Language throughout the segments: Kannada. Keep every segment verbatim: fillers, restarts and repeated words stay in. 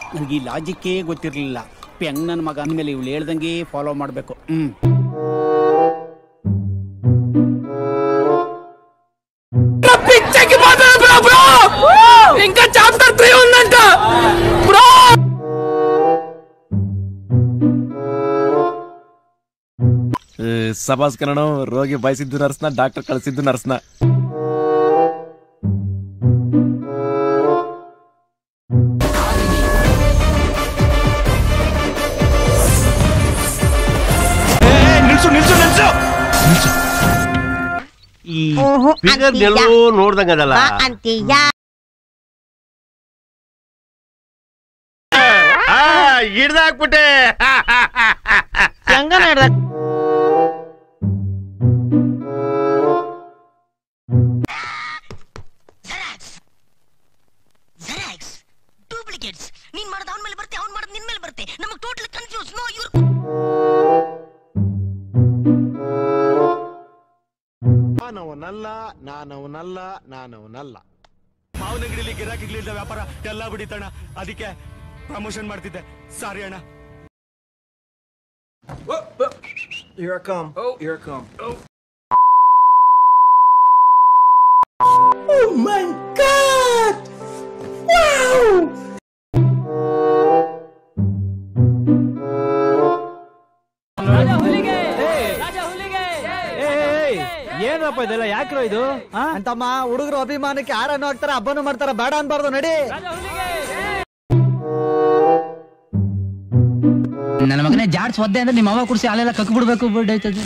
ನನಗೆ ಈ ಲಾಜಿಕ್ಕೇ ಗೊತ್ತಿರಲಿಲ್ಲ. ಹೆಂಗ್ ನನ್ನ ಮಗ ಅಂದಮೇಲೆ ಇವಳು ಹೇಳ್ದಂಗೆ ಫಾಲೋ ಮಾಡಬೇಕು. ಹ್ಮ್ ఇంకా చాప్టర్ త్రీ ఉందంట బ్రో. ಸಬಾಸ್ ಕನ್ನಡ ರೋಗಿ ಬಯಸಿದ್ದು ನರ್ಸ್ನ ಡಾಕ್ಟರ್ ಕಳಿಸಿದ್ದು ನರ್ಸ್ನ. ನಿಲ್ಸು ನಿಲ್ಸು ನಿಲ್ಸು ನಿಲ್ಸು. ಈ ಫಿಗರ್ ಎಲ್ಲೋ ನೋಡ್ದಂಗದಲ್ಲ ಅಂತೀಯ. ಹಿಡ್ದಾಕ್ಬಿಟ್ಟೆ ಹೆಂಗನ ಹಿಡ್ದ. ಡೂಪ್ಲಿಕೇಟ್ಸ್. ನೀನ್ ಮಾಡೋದು ಅವನ ಮೇಲೆ ಬರುತ್ತೆ, ಅವ್ನು ಮಾಡೋದು ನಿನ್ ಮೇಲೆ ಬರುತ್ತೆ. ನಮಗೆ ಟೋಟಲ್ ಕನ್ಫ್ಯೂಸ್. ನೋ ಯುವರ್ ನಾನವನಲ್ಲ ನಾನವನಲ್ಲ ನಾನವನಲ್ಲ. ಮಾವನಂಗಡಿಲಿ ಗಿರಾಕಿಗಳಿಂದ ವ್ಯಾಪಾರ ಎಲ್ಲ ಬಿಡಿತಣ್ಣ, ಅದಕ್ಕೆ ಪ್ರಮೋಷನ್ ಮಾಡ್ತಿದ್ದೆ. ಸಾರಿ ಅಣ್ಣ. Here I come. Oh, here I come. Oh. Oh my God! Wow! ರಾಜ ಹುಲಿಗೆ ರಾಜ ಹುಲಿಗೆ. ಏನಪ್ಪ ಇದೆಲ್ಲ? ಯಾಕ್ರೋ ಇದು ಅಂತಮ್ಮ? ಹುಡುಗರು ಅಭಿಮಾನಕ್ಕೆ ಯಾರನ್ನು ಹಾಕ್ತಾರ, ಹಬ್ಬನು ಮಾಡ್ತಾರ, ಬೇಡ ಅನ್ಬಾರ್ದು. ನಡಿ. ನನ್ನ ಮಗನೇ ಜಾಡ್ಸ್ ಒದ್ದೆ ಅಂದ್ರೆ ನಿಮ್ಮ ಅವ ಕುಡಿಸಿ ಅಲ್ಲೆಲ್ಲ ಕಕ್ ಬಿಡ್ಬೇಕು ಬಿಡೈತದೆ.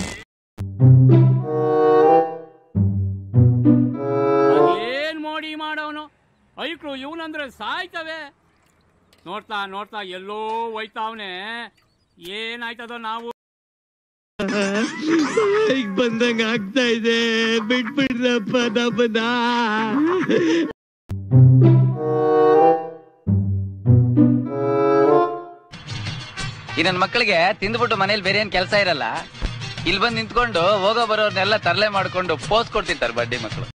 ಏನ್ ಮೋಡಿ ಮಾಡೋನು ಐಕ್ರು ಇವನಂದ್ರೆ ಸಾಯ್ತವೆ. ನೋಡ್ತಾ ನೋಡ್ತಾ ಎಲ್ಲೋ ಹೋಯ್ತಾವನೆ. ಏನಾಯ್ತದೋ ನಾವು ಬಂದಂಗ ಆಗ್ತಾ ಇದೆ. ಬಿಟ್ಬಿಡ್ರಪ್ಪ ನಮ್ಮನ್ನ. ಈ ನನ್ನ ಮಕ್ಕಳಿಗೆ ತಿಂದ್ಬಿಟ್ಟು ಮನೇಲಿ ಬೇರೆ ಏನ್ ಕೆಲಸ ಇರಲ್ಲ. ಇಲ್ಲಿ ಬಂದು ನಿಂತ್ಕೊಂಡು ಹೋಗೋ ಬರೋರ್ನೆಲ್ಲ ತರಲೆ ಮಾಡ್ಕೊಂಡು ಪೋಸ್ ಕೊಡ್ತಿರ್ತಾರೆ ಬಡ್ಡಿ ಮಕ್ಕಳು.